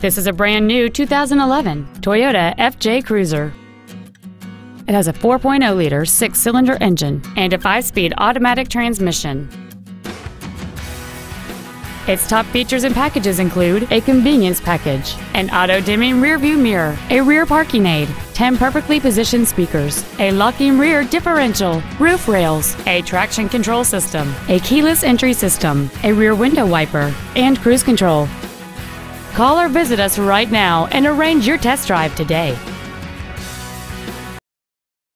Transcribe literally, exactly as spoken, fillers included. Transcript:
This is a brand new two thousand eleven Toyota F J Cruiser. It has a four point oh liter six-cylinder engine and a five-speed automatic transmission. Its top features and packages include a convenience package, an auto-dimming rear-view mirror, a rear parking aid, ten perfectly positioned speakers, a locking rear differential, roof rails, a traction control system, a keyless entry system, a rear window wiper, and cruise control. Call or visit us right now and arrange your test drive today.